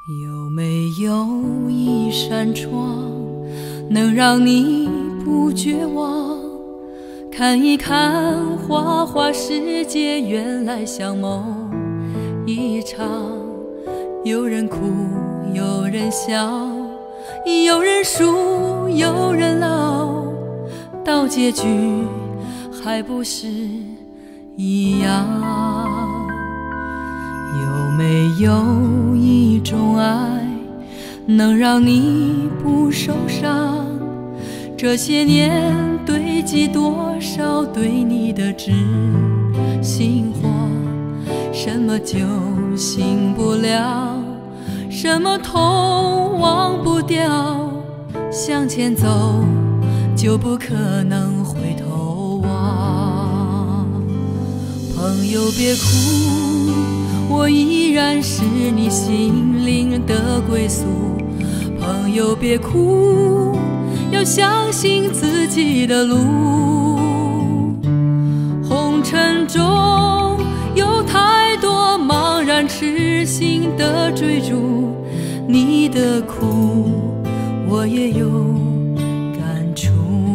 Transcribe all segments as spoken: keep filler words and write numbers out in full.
有没有一扇窗，能让你不绝望？看一看花花世界，原来像梦一场。有人哭，有人笑，有人输，有人老，到结局还不是一样。有没有一种爱，能让你不受伤？这些年堆积多少对你的知心话？什么就醒不了，什么痛忘不掉，向前走就不可能回头望。朋友别哭，我依然是你心灵的归宿。朋友别哭，要相信自己的路。红尘中有太多茫然痴心的追逐，你的苦我也有感触。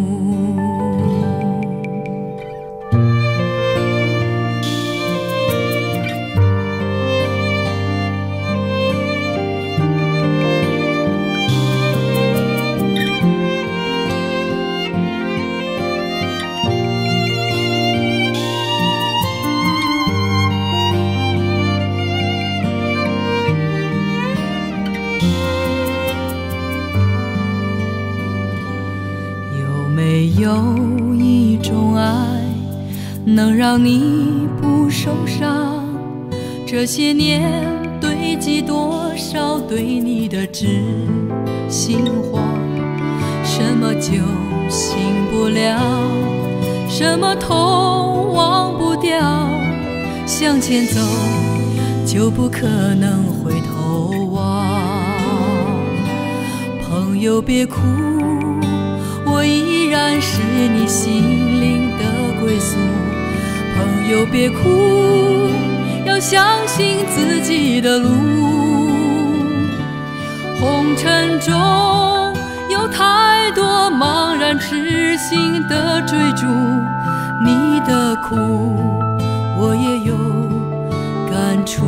没有一种爱，能让你不受伤？这些年堆积多少对你的知心话？什么就醒不了，什么痛忘不掉，向前走就不可能回头望。朋友别哭，我依然是你心灵的归宿。朋友别哭，要相信自己的路。红尘中有太多茫然痴心的追逐，你的苦我也有感触。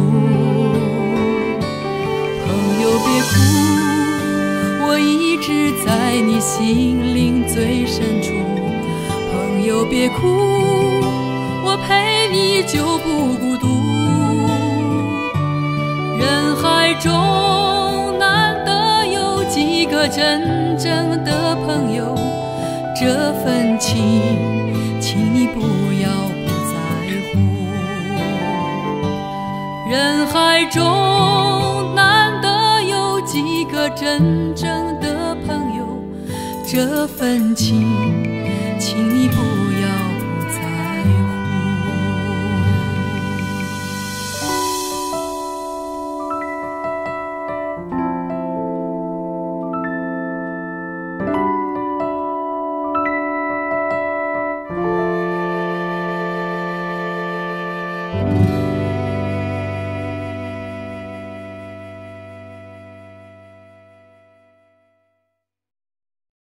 朋友别哭，我一直在你心灵最深处。朋友别哭，我陪你就不孤独。人海中难得有几个真正的朋友，这份情请你不要不在乎。人海中难得有几个真正的朋友，这份情